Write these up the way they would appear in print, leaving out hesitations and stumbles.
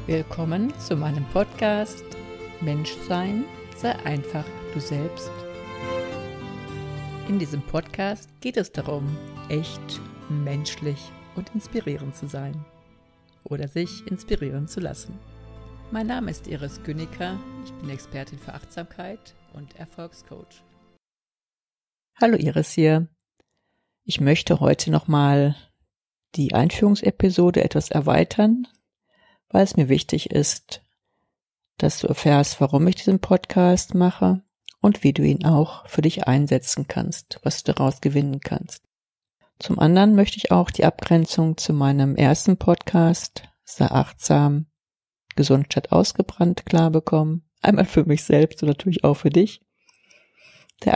Willkommen zu meinem Podcast Menschsein, sei einfach du selbst. In diesem Podcast geht es darum, echt, menschlich und inspirierend zu sein oder sich inspirieren zu lassen. Mein Name ist Iris Günniker, ich bin Expertin für Achtsamkeit und Erfolgscoach. Hallo Iris hier. Ich möchte heute nochmal die Einführungsepisode etwas erweitern, weil es mir wichtig ist, dass du erfährst, warum ich diesen Podcast mache und wie du ihn auch für dich einsetzen kannst, was du daraus gewinnen kannst. Zum anderen möchte ich auch die Abgrenzung zu meinem ersten Podcast, Sei achtsam, gesund statt ausgebrannt, klar bekommen. Einmal für mich selbst und natürlich auch für dich. Der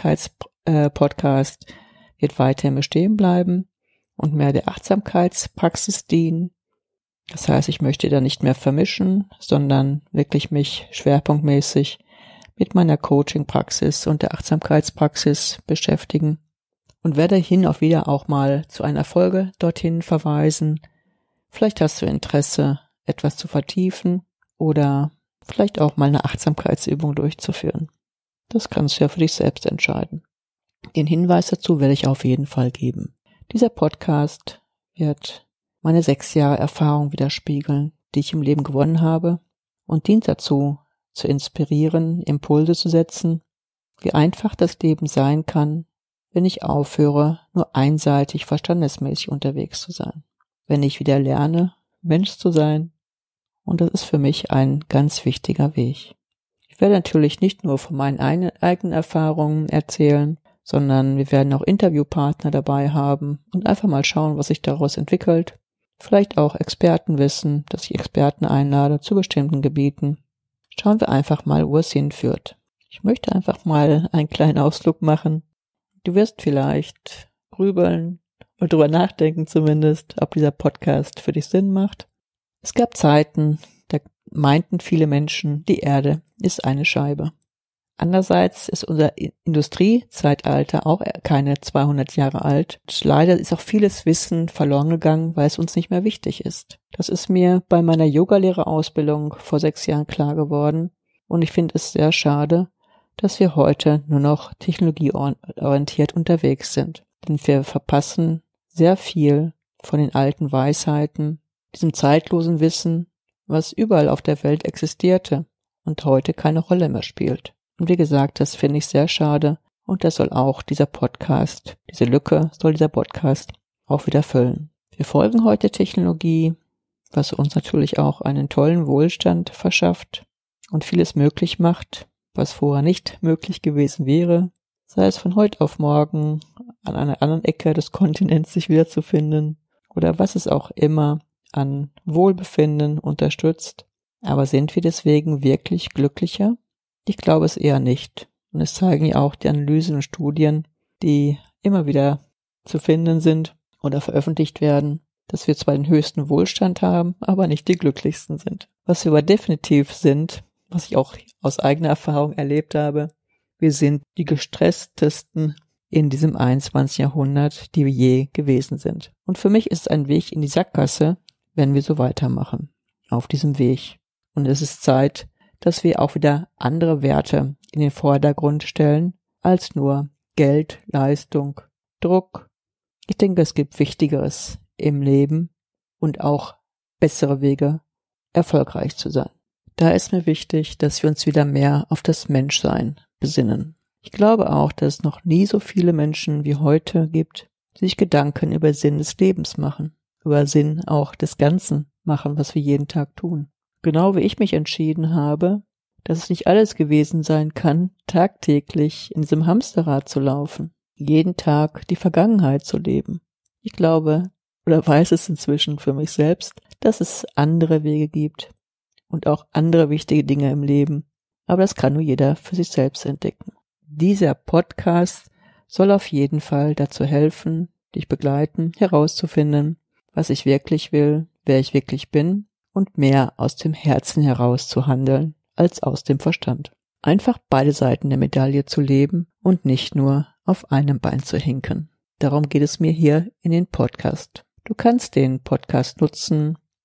Achtsamkeitspodcast wird weiterhin bestehen bleiben und mehr der Achtsamkeitspraxis dienen. Das heißt, ich möchte da nicht mehr vermischen, sondern wirklich mich schwerpunktmäßig mit meiner Coaching-Praxis und der Achtsamkeitspraxis beschäftigen und werde hin auf wieder auch mal zu einer Folge dorthin verweisen. Vielleicht hast du Interesse, etwas zu vertiefen oder vielleicht auch mal eine Achtsamkeitsübung durchzuführen. Das kannst du ja für dich selbst entscheiden. Den Hinweis dazu werde ich auf jeden Fall geben. Dieser Podcast wird meine 6 Jahre Erfahrung widerspiegeln, die ich im Leben gewonnen habe und dient dazu, zu inspirieren, Impulse zu setzen, wie einfach das Leben sein kann, wenn ich aufhöre, nur einseitig verstandesmäßig unterwegs zu sein. Wenn ich wieder lerne, Mensch zu sein. Und das ist für mich ein ganz wichtiger Weg. Ich werde natürlich nicht nur von meinen eigenen Erfahrungen erzählen, sondern wir werden auch Interviewpartner dabei haben und einfach mal schauen, was sich daraus entwickelt. Vielleicht auch Expertenwissen, dass ich Experten einlade zu bestimmten Gebieten. Schauen wir einfach mal, wo es hinführt. Ich möchte einfach mal einen kleinen Ausflug machen. Du wirst vielleicht grübeln oder drüber nachdenken zumindest, ob dieser Podcast für dich Sinn macht. Es gab Zeiten, da meinten viele Menschen, die Erde ist eine Scheibe. Andererseits ist unser Industriezeitalter auch keine 200 Jahre alt. Und leider ist auch vieles Wissen verloren gegangen, weil es uns nicht mehr wichtig ist. Das ist mir bei meiner Yogalehrerausbildung vor 6 Jahren klar geworden. Und ich finde es sehr schade, dass wir heute nur noch technologieorientiert unterwegs sind. Denn wir verpassen sehr viel von den alten Weisheiten, diesem zeitlosen Wissen, was überall auf der Welt existierte und heute keine Rolle mehr spielt. Und wie gesagt, das finde ich sehr schade und das soll auch dieser Podcast, diese Lücke soll dieser Podcast auch wieder füllen. Wir folgen heute Technologie, was uns natürlich auch einen tollen Wohlstand verschafft und vieles möglich macht, was vorher nicht möglich gewesen wäre, sei es von heute auf morgen an einer anderen Ecke des Kontinents sich wiederzufinden oder was es auch immer an Wohlbefinden unterstützt. Aber sind wir deswegen wirklich glücklicher? Ich glaube es eher nicht. Und es zeigen ja auch die Analysen und Studien, die immer wieder zu finden sind oder veröffentlicht werden, dass wir zwar den höchsten Wohlstand haben, aber nicht die glücklichsten sind. Was wir aber definitiv sind, was ich auch aus eigener Erfahrung erlebt habe, wir sind die gestresstesten in diesem 21. Jahrhundert, die wir je gewesen sind. Und für mich ist es ein Weg in die Sackgasse, wenn wir so weitermachen, auf diesem Weg. Und es ist Zeit, dass wir auch wieder andere Werte in den Vordergrund stellen, als nur Geld, Leistung, Druck. Ich denke, es gibt Wichtigeres im Leben und auch bessere Wege, erfolgreich zu sein. Da ist mir wichtig, dass wir uns wieder mehr auf das Menschsein besinnen. Ich glaube auch, dass es noch nie so viele Menschen wie heute gibt, die sich Gedanken über Sinn des Lebens machen, über Sinn auch des Ganzen machen, was wir jeden Tag tun. Genau wie ich mich entschieden habe, dass es nicht alles gewesen sein kann, tagtäglich in diesem Hamsterrad zu laufen, jeden Tag die Vergangenheit zu leben. Ich glaube, oder weiß es inzwischen für mich selbst, dass es andere Wege gibt und auch andere wichtige Dinge im Leben, aber das kann nur jeder für sich selbst entdecken. Dieser Podcast soll auf jeden Fall dazu helfen, dich begleiten, herauszufinden, was ich wirklich will, wer ich wirklich bin, und mehr aus dem Herzen heraus zu handeln, als aus dem Verstand. Einfach beide Seiten der Medaille zu leben und nicht nur auf einem Bein zu hinken. Darum geht es mir hier in den Podcast. Du kannst den Podcast nutzen,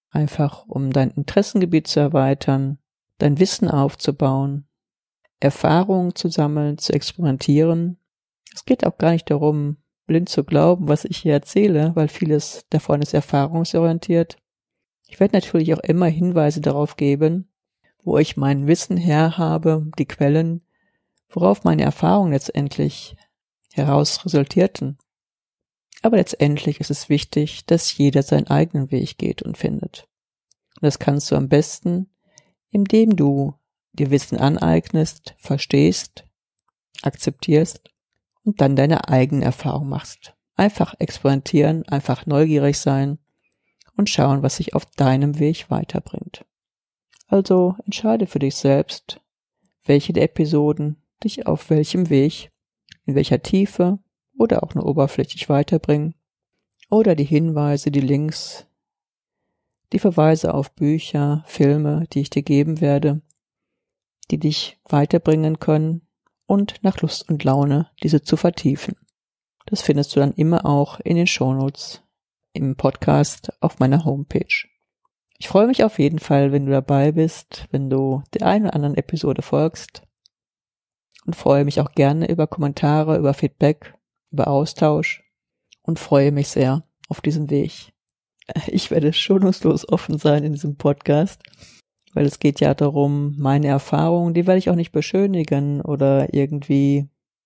einfach um dein Interessengebiet zu erweitern, dein Wissen aufzubauen, Erfahrungen zu sammeln, zu experimentieren. Es geht auch gar nicht darum, blind zu glauben, was ich hier erzähle, weil vieles davon ist erfahrungsorientiert. Ich werde natürlich auch immer Hinweise darauf geben, wo ich mein Wissen her habe, die Quellen, worauf meine Erfahrungen letztendlich heraus resultierten. Aber letztendlich ist es wichtig, dass jeder seinen eigenen Weg geht und findet. Und das kannst du am besten, indem du dir Wissen aneignest, verstehst, akzeptierst und dann deine eigene Erfahrung machst. Einfach experimentieren, einfach neugierig sein und schauen, was sich auf deinem Weg weiterbringt. Also entscheide für dich selbst, welche der Episoden dich auf welchem Weg, in welcher Tiefe oder auch nur oberflächlich weiterbringen, oder die Hinweise, die Links, die Verweise auf Bücher, Filme, die ich dir geben werde, die dich weiterbringen können und nach Lust und Laune diese zu vertiefen. Das findest du dann immer auch in den Shownotes im Podcast auf meiner Homepage. Ich freue mich auf jeden Fall, wenn du dabei bist, wenn du der einen oder anderen Episode folgst, und freue mich auch gerne über Kommentare, über Feedback, über Austausch und freue mich sehr auf diesem Weg. Ich werde schonungslos offen sein in diesem Podcast, weil es geht ja darum, meine Erfahrungen, die werde ich auch nicht beschönigen oder irgendwie,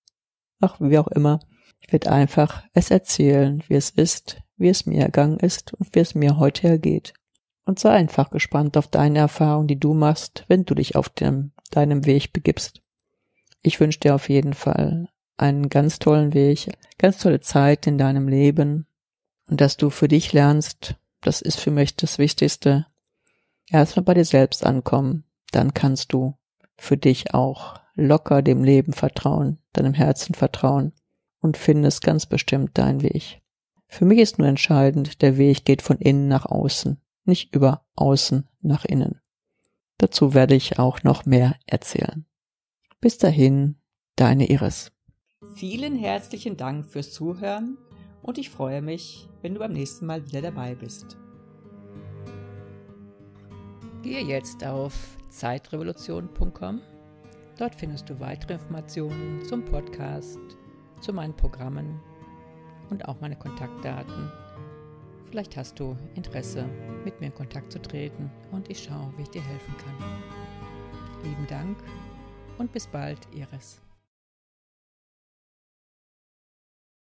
wie auch immer. Ich werde einfach es erzählen, wie es ist, wie es mir ergangen ist und wie es mir heute ergeht. Und sei einfach gespannt auf deine Erfahrungen, die du machst, wenn du dich auf deinem Weg begibst. Ich wünsche dir auf jeden Fall einen ganz tollen Weg, ganz tolle Zeit in deinem Leben und dass du für dich lernst, das ist für mich das Wichtigste, erstmal bei dir selbst ankommen, dann kannst du für dich auch locker dem Leben vertrauen, deinem Herzen vertrauen und findest ganz bestimmt deinen Weg. Für mich ist nur entscheidend, der Weg geht von innen nach außen, nicht über außen nach innen. Dazu werde ich auch noch mehr erzählen. Bis dahin, deine Iris. Vielen herzlichen Dank fürs Zuhören und ich freue mich, wenn du beim nächsten Mal wieder dabei bist. Gehe jetzt auf zeitrevolution.com. Dort findest du weitere Informationen zum Podcast, zu meinen Programmen und auch meine Kontaktdaten. Vielleicht hast du Interesse, mit mir in Kontakt zu treten und ich schaue, wie ich dir helfen kann. Lieben Dank und bis bald, Iris.